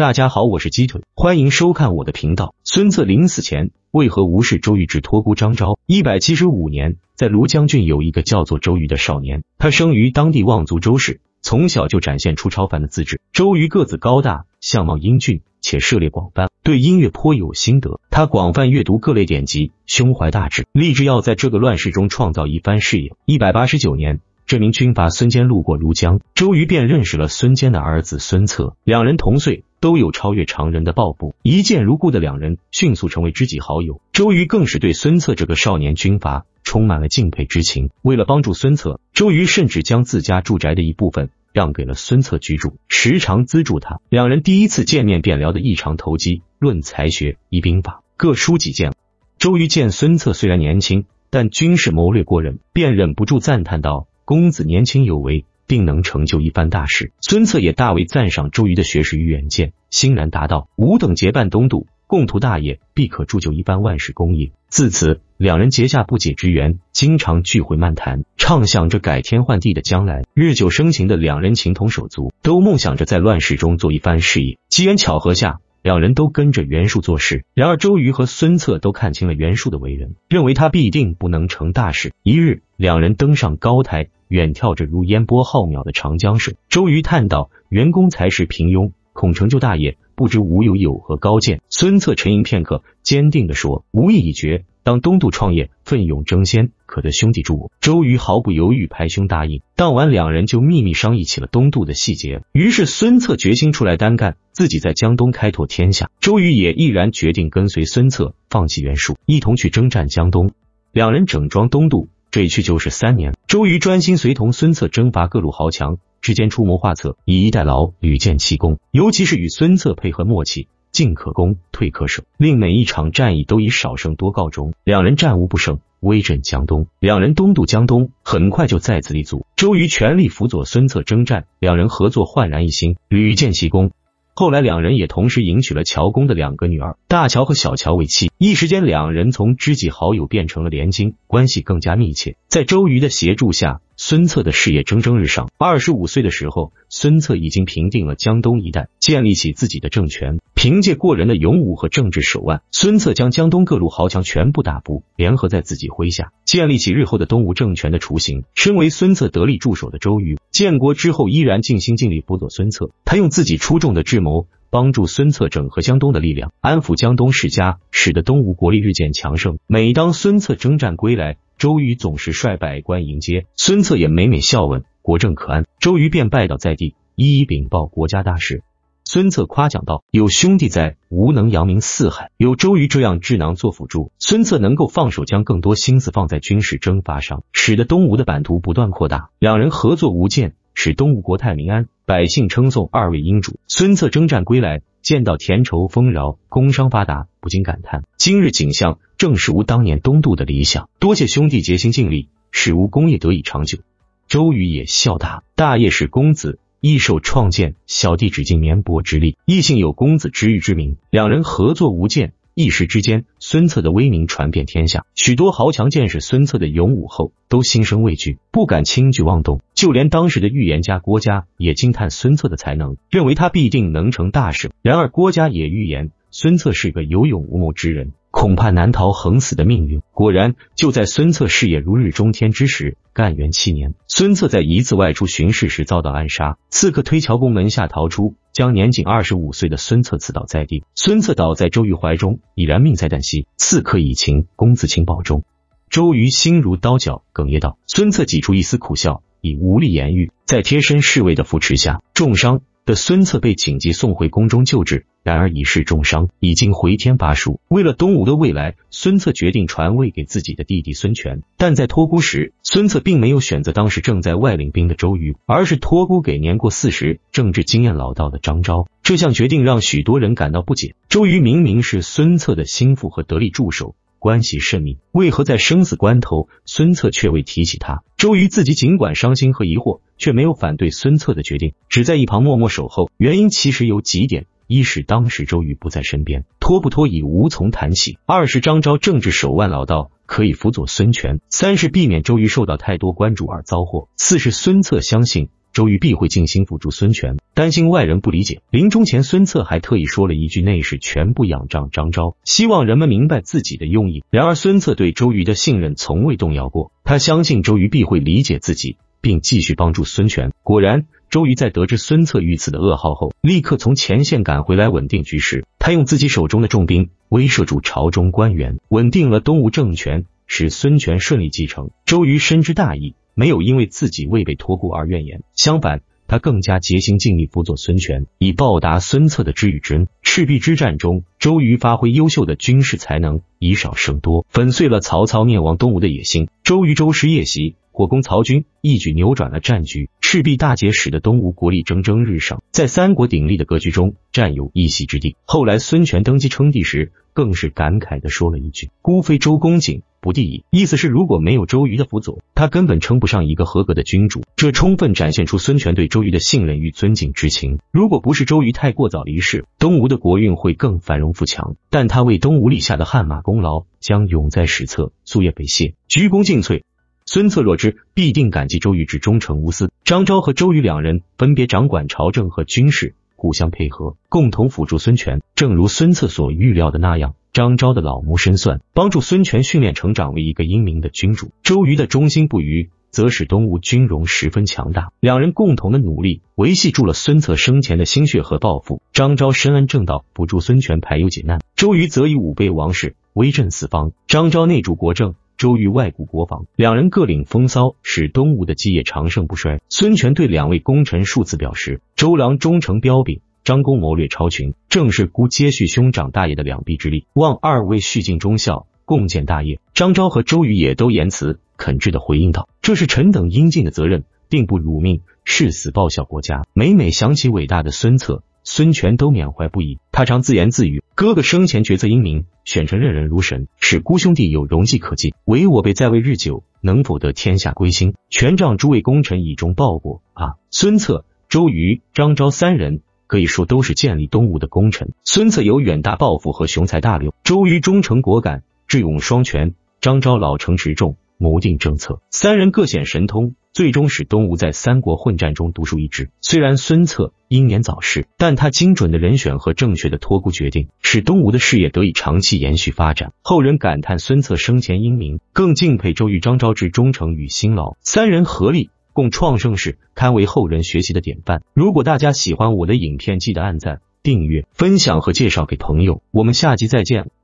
大家好，我是鸡腿，欢迎收看我的频道。孙策临死前为何无视周瑜，只托孤张昭？175年，在庐江郡有一个叫做周瑜的少年，他生于当地望族周氏，从小就展现出超凡的资质。周瑜个子高大，相貌英俊，且涉猎广泛，对音乐颇有心得。他广泛阅读各类典籍，胸怀大志，立志要在这个乱世中创造一番事业。189年，这名军阀孙坚路过庐江，周瑜便认识了孙坚的儿子孙策，两人同岁，都有超越常人的抱负，一见如故的两人迅速成为知己好友。周瑜更是对孙策这个少年军阀充满了敬佩之情。为了帮助孙策，周瑜甚至将自家住宅的一部分让给了孙策居住，时常资助他。两人第一次见面便聊得异常投机，论才学、议兵法，各抒己见。周瑜见孙策虽然年轻，但军事谋略过人，便忍不住赞叹道：公子年轻有为，定能成就一番大事。孙策也大为赞赏周瑜的学识与远见，欣然答道：吾等结伴东渡，共图大业，必可铸就一番万世功业。自此，两人结下不解之缘，经常聚会漫谈，畅想着改天换地的将来。日久生情的两人情同手足，都梦想着在乱世中做一番事业。机缘巧合下，两人都跟着袁术做事。然而周瑜和孙策都看清了袁术的为人，认为他必定不能成大事。一日，两人登上高台，远眺着如烟波浩渺的长江水。周瑜叹道：袁公才识平庸，恐成就大业，不知吾有何高见？孙策沉吟片刻，坚定地说：吾意已决，当东渡创业，奋勇争先，可得兄弟助我。周瑜毫不犹豫拍胸答应。当晚两人就秘密商议起了东渡的细节。于是孙策决心出来单干，自己在江东开拓天下。周瑜也毅然决定跟随孙策，放弃袁术，一同去征战江东。两人整装东渡，这一去就是3年。周瑜专心随同孙策征伐各路豪强，之间出谋划策，以逸待劳，屡建奇功。尤其是与孙策配合默契，进可攻，退可守，令每一场战役都以少胜多告终。两人战无不胜，威震江东。两人东渡江东，很快就再次立足。周瑜全力辅佐孙策征战，两人合作焕然一新，屡建奇功。后来两人也同时迎娶了乔公的2个女儿，大乔和小乔为妻。一时间两人从知己好友变成了连襟，关系更加密切。在周瑜的协助下，孙策的事业蒸蒸日上。25岁的时候，孙策已经平定了江东一带，建立起自己的政权。凭借过人的勇武和政治手腕，孙策将江东各路豪强全部打服，联合在自己麾下，建立起日后的东吴政权的雏形。身为孙策得力助手的周瑜，建国之后依然尽心尽力辅佐孙策。他用自己出众的智谋，帮助孙策整合江东的力量，安抚江东世家，使得东吴国力日渐强盛。每当孙策征战归来，周瑜总是率百官迎接，孙策也每每笑问国政可安，周瑜便拜倒在地，一一禀报国家大事。孙策夸奖道：有兄弟在，吾能扬名四海。有周瑜这样智囊做辅助，孙策能够放手将更多心思放在军事征伐上，使得东吴的版图不断扩大。两人合作无间，使东吴国泰民安，百姓称颂2位英主。孙策征战归来，见到田畴丰饶，工商发达，不禁感叹：今日景象正是吾当年东渡的理想，多谢兄弟竭心尽力，使吾功业得以长久。周瑜也笑答：大业是公子一手创建，小弟只尽绵薄之力，亦幸有公子知遇之明。两人合作无间，一时之间，孙策的威名传遍天下，许多豪强见识孙策的勇武后，都心生畏惧，不敢轻举妄动。就连当时的预言家郭嘉也惊叹孙策的才能，认为他必定能成大事。然而郭嘉也预言孙策是个有勇无谋之人，恐怕难逃横死的命运。果然，就在孙策事业如日中天之时，干元7年，孙策在一次外出巡视时遭到暗杀，刺客推乔公门下逃出，将年仅25岁的孙策刺倒在地。孙策倒在周瑜怀中，已然命在旦夕。刺客已擒，公子请保重。周瑜心如刀绞，哽咽道。孙策挤出一丝苦笑，已无力言语。在贴身侍卫的扶持下，重伤的孙策被紧急送回宫中救治，然而已是重伤，已经回天乏术。为了东吴的未来，孙策决定传位给自己的弟弟孙权。但在托孤时，孙策并没有选择当时正在外领兵的周瑜，而是托孤给年过40、政治经验老道的张昭。这项决定让许多人感到不解。周瑜明明是孙策的心腹和得力助手，关系甚密，为何在生死关头，孙策却未提起他？周瑜自己尽管伤心和疑惑，却没有反对孙策的决定，只在一旁默默守候。原因其实有几点：一是当时周瑜不在身边，拖不拖已无从谈起；二是张昭政治手腕老道，可以辅佐孙权；三是避免周瑜受到太多关注而遭祸；四是孙策相信周瑜必会尽心辅助孙权，担心外人不理解。临终前，孙策还特意说了一句内事全部仰仗张昭，希望人们明白自己的用意。然而孙策对周瑜的信任从未动摇过，他相信周瑜必会理解自己，并继续帮助孙权。果然，周瑜在得知孙策遇刺的噩耗后，立刻从前线赶回来稳定局势。他用自己手中的重兵威慑住朝中官员，稳定了东吴政权，使孙权顺利继承。周瑜深知大义，没有因为自己未被托孤而怨言，相反，他更加竭心尽力辅佐孙权，以报答孙策的知遇之恩。赤壁之战中，周瑜发挥优秀的军事才能，以少胜多，粉碎了曹操灭亡东吴的野心。周瑜周师夜袭，火攻曹军，一举扭转了战局。赤壁大捷使得东吴国力蒸蒸日上，在三国鼎立的格局中占有一席之地。后来孙权登基称帝时，更是感慨地说了一句：“孤非周公瑾，不帝矣。”意思是如果没有周瑜的辅佐，他根本称不上一个合格的君主。这充分展现出孙权对周瑜的信任与尊敬之情。如果不是周瑜太过早离世，东吴的国运会更繁荣富强，但他为东吴立下的汗马功劳将永在史册，夙夜不懈，鞠躬尽瘁。孙策若知，必定感激周瑜之忠诚无私。张昭和周瑜两人分别掌管朝政和军事，互相配合，共同辅助孙权。正如孙策所预料的那样，张昭的老谋深算，帮助孙权训练成长为一个英明的君主。周瑜的忠心不渝，则使东吴军容十分强大。两人共同的努力，维系住了孙策生前的心血和抱负。张昭深谙正道，补助孙权排忧解难；周瑜则以武备王室，威震四方。张昭内助国政，周瑜外顾国防，两人各领风骚，使东吴的基业长盛不衰。孙权对两位功臣数次表示，周郎忠诚彪炳，张公谋略超群，正是孤接续兄长大业的两臂之力，望二位续尽忠孝，共建大业。张昭和周瑜也都言辞恳挚地回应道：“这是臣等应尽的责任，定不辱命，誓死报效国家。”每每想起伟大的孙策，孙权都缅怀不已。他常自言自语：“哥哥生前决策英明，选臣任人如神，使孤兄弟有荣绩可记。唯我辈在位日久，能否得天下归心？权杖诸位功臣以忠报国啊！”孙策、周瑜、张昭三人可以说都是建立东吴的功臣。孙策有远大抱负和雄才大略，周瑜忠诚果敢，智勇双全，张昭老成持重，谋定政策。三人各显神通，最终使东吴在三国混战中独树一帜。虽然孙策英年早逝，但他精准的人选和正确的托孤决定，使东吴的事业得以长期延续发展。后人感叹孙策生前英明，更敬佩周瑜、张昭之忠诚与辛劳。三人合力共创盛世，堪为后人学习的典范。如果大家喜欢我的影片，记得按赞、订阅、分享和介绍给朋友。我们下集再见。